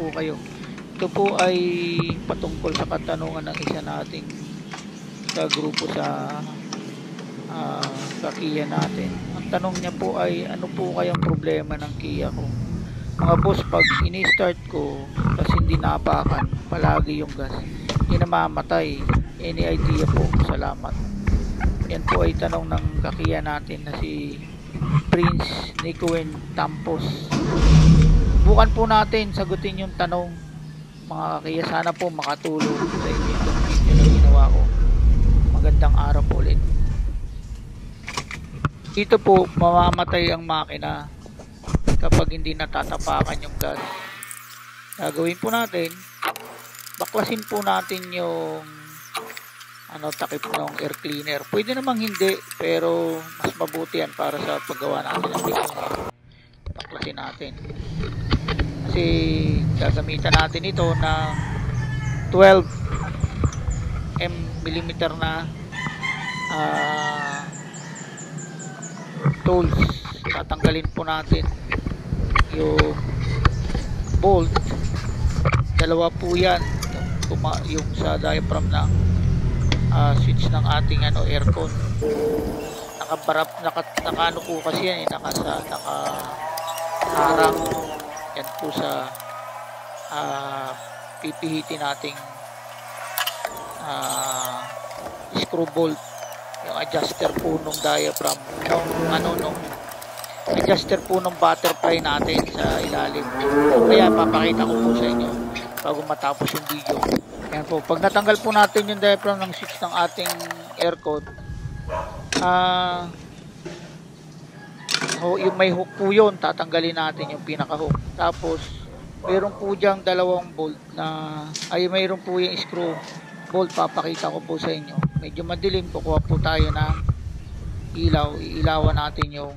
po kayo. Ito po ay patungkol sa katanungan ng isa nating grupo sa Kia natin. Ang tanong niya po ay ano po kayang problema ng Kia ko? Mga boss, pag ini-start ko tapos hindi napakan palagi yung gas, hindi namamatay. Any idea po? Salamat. Yan po ay tanong ng kakiya natin na si Prince Nicoen Tampos. Bukan po natin sagutin yung tanong, mga kakiya. Sana po makatulong sa inyo itong video na ginawa ko. Magandang araw po ulit. Dito po mamamatay ang makina kapag hindi natatapakan yung gas. Gagawin po natin, baklasin po natin yung takip ng air cleaner. Pwede namang hindi, pero mas mabuti yan para sa paggawa natin ng video. Baklasin natin kasi gagamitan natin ito ng 12 mm na tools. Tatanggalin po natin yung bolt, dalawa po yan, yung sa diaphragm ng switch ng ating aircon. Naka po kasi yan, nakaharang yan po sa pipihitin nating screw bolt, yung adjuster po nung diaphragm nung adjuster po ng butterfly natin sa ilalim. Kaya papakita ko po sa inyo bago matapos yung video. Ayan po, pag natanggal po natin yung diaphragm ng switch ng ating aircon, yung may hook po yun, tatanggalin natin yung pinaka hook. Tapos mayroon po diyang dalawang bolt mayroon po yung screw bolt, papakita ko po sa inyo. Medyo madilim, kukuha po tayo ng ilaw, iilawan natin yung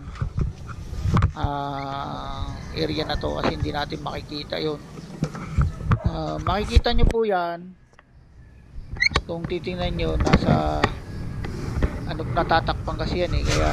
area na to kasi hindi natin makikita yun. Makikita nyo po yan kung titingnan nyo, nasa natatakpan kasi yan kaya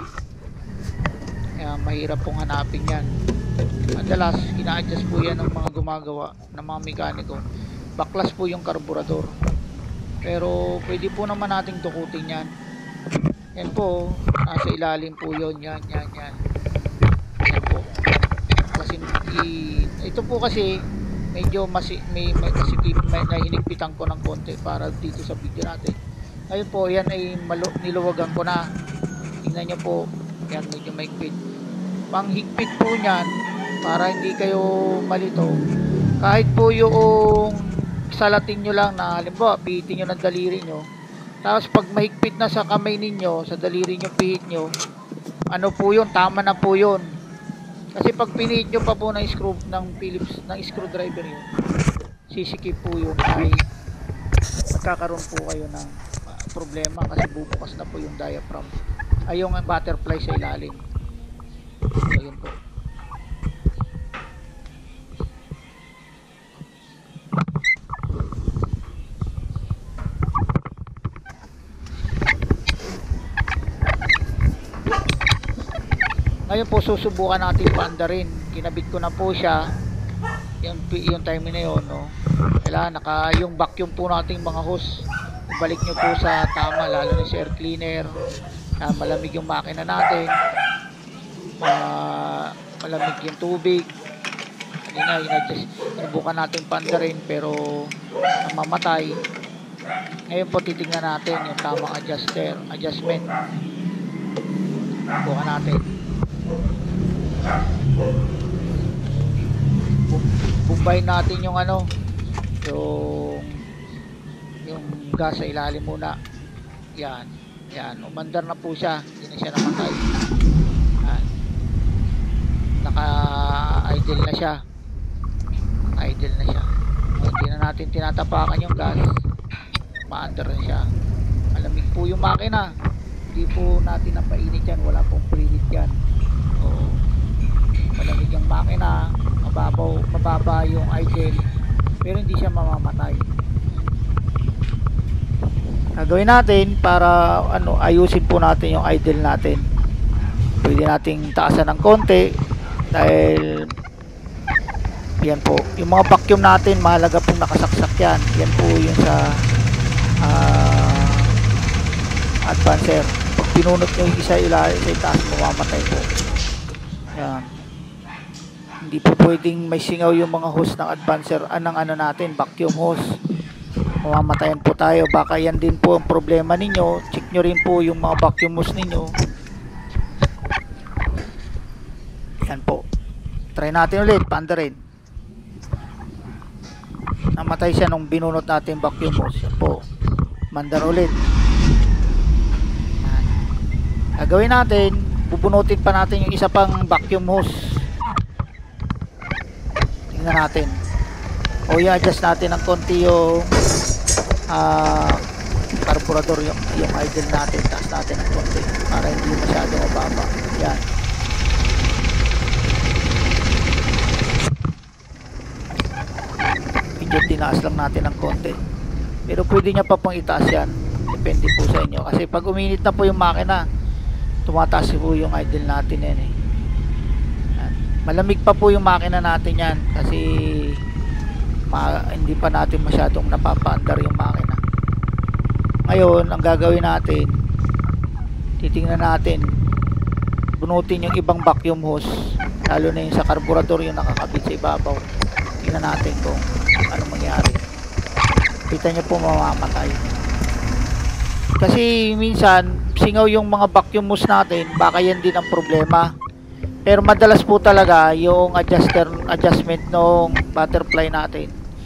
mahirap pong hanapin yan. Madalas ina-adjust po yan ng mga gumagawa, ng mga mekaniko. Baklas po yung karburador, pero pwede po naman nating tukutin yan. Yan po, nasa ilalim po yun, yan po. Kasi ito po kasi medyo may hinigpitan ko ng konti para dito sa video natin. Ayun po, yan ay niluwagan ko na. Tingnan nyo po, yan medyo mahigpit. Panghigpit po nyan para hindi kayo malito, kahit po yung salatin nyo lang na halimbawa pihitin nyo ng daliri nyo, tapos pag mahigpit na sa kamay ninyo, sa daliri nyo pihit nyo, po yun, tama na po yun. Kasi pag pinihit nyo pa po ng Phillips, ng screwdriver yun, sisikip po yun, ay magkakaroon po kayo ng problema kasi bubukas na po yung diaphragm, yung butterfly sa ilalim. So yun po. Ngayon po susubukan natin paandarin. Kinabit ko na po siya yung time na yun, kailangan yung vacuum po nating mga hose, ibalik nyo po sa tama, lalo na sa air cleaner. Malamig yung makina natin, malamig yung tubig. Subukan natin paandarin pero namamatay. Ngayon po titingnan natin yung tamang adjustment. Subukan natin. Bumbay natin yung yung gas sa ilalim muna. Yan, umandar na po siya, hindi na siya namatay. Naka-idle na siya. Hindi na natin tinatapakan yung gas, maandar na siya. Malamig po yung makina, hindi po natin napainit yan, wala pong preheat yan. Malamig yung makina, mababa yung idle, pero hindi siya mamamatay. Gagawin natin para ayusin po natin yung idle natin. Pwede nating taasan ng konti dahil Yan po. Yung mga vacuum natin, mahalaga pong nakasaksak yan. Yan po yung sa advancer. Pag pinunot nyo yung isa ilalim sa itaas, mamamatay po. Yan. Hindi po pwedeng may singaw yung mga hose ng advancer, ng ano natin, vacuum hose. Mamamatayan po tayo. Baka yan din po ang problema ninyo. Check nyo rin po yung mga vacuum hose ninyo. Yan po. Try natin ulit, paanda rin. Namatay siya nung binunot natin vacuum hose. Yan po. Mandar ulit. Yan. Gagawin natin, bubunutin pa natin yung isa pang vacuum hose. Tingnan natin. O i-adjust natin ng konti yung carburetor, yung idle natin. Taas natin ng konti para hindi masyado mababa. Yan. Medyo tinaas lang natin ng konti. Pero pwede nyo pa pong itaas yan. Depende po sa inyo. Kasi pag uminit na po yung makina, tumataas po yung idle natin yan eh. Yan. Malamig pa po yung makina natin yan. Kasi hindi pa natin masyadong napapaandar yung makina. Ngayon, ang gagawin natin, titingnan natin, bunutin yung ibang vacuum hose, lalo na yung sa carburetor, yung nakakabit sa ibabaw. Tingnan natin kung ano mangyari. Kita nyo po, mamamatay. Kasi minsan singaw yung mga vacuum hose natin, baka yan din ang problema. Pero madalas po talaga yung adjustment ng butterfly natin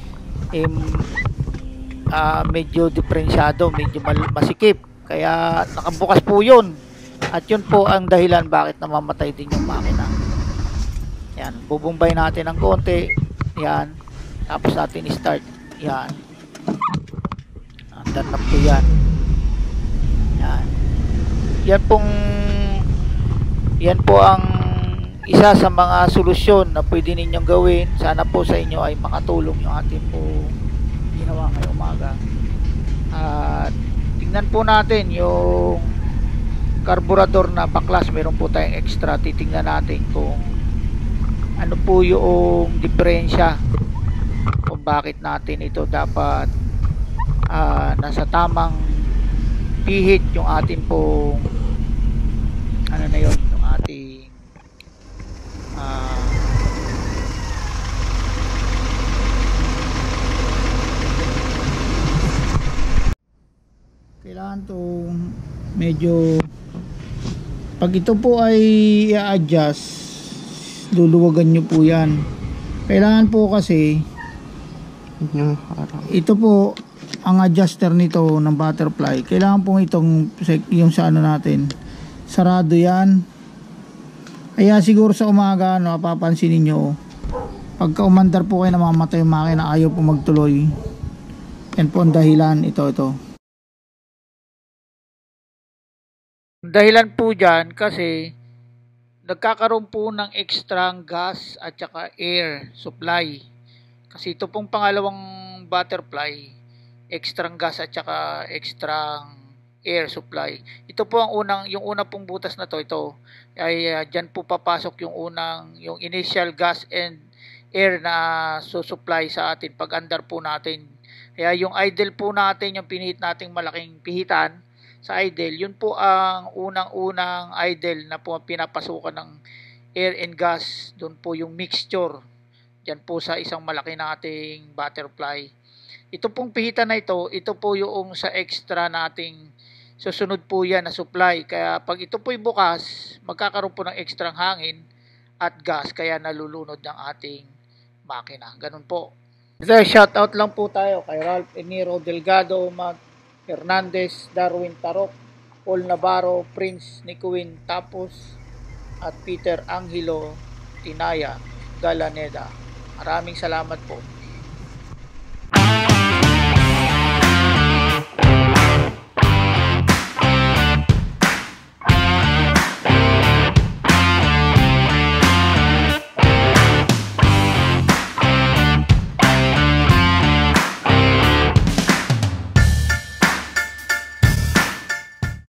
medyo diferensyado, medyo masikip, kaya nakabukas po yun, at yun po ang dahilan bakit namamatay din yung makina. Yan, bubumbay natin ng konti. Yan, tapos natin i-start. Yan, andar na po yan. Yan po ang isa sa mga solusyon na pwede ninyong gawin. Sana po sa inyo ay makatulong yung ating po ginawa ngayong umaga. At tingnan po natin yung carburetor na baklas. Meron po tayong extra. Titingnan natin kung ano po yung diferensya, kung bakit natin ito dapat nasa tamang pihit yung ating pong ano na yun, yung ating kailangan to medyo, pag ito po ay i-adjust, luluwagan nyo po yan. Kailangan po kasi ito po ang adjuster nito ng butterfly. Kailangan po itong yung sa ano natin, sarado yan. Kaya siguro sa umaga papansin niyo, pagka umandar po kayo, namamatay yung makina, ayaw po magtuloy. Yan po ang dahilan. Ito dahilan po dyan kasi nagkakaroon po ng extra gas at saka air supply. Kasi ito pong pangalawang butterfly, extra gas at saka extra air supply. Ito po ang yung una pong butas na ito ay dyan po papasok yung initial gas and air na susupply sa atin pag andar po natin. Kaya yung idle po natin, yung pinihit nating malaking pihitan sa idle, yun po ang unang idle na po pinapasukan ng air and gas. Doon po yung mixture dyan po sa isang malaki nating butterfly. Ito pong pihitan na ito po yung sa extra nating susunod po yan na supply. Kaya pag ito po'y bukas, magkakaroon po ng extra hangin at gas, kaya nalulunod ng ating makina. Ganun po. Shout out lang po tayo kay Ralph Eniro Delgado, Hernandez, Darwin Tarok, Paul Navarro, Prince Nicuin Tapos, at Peter Angelo Tinaya Galaneda. Maraming salamat po.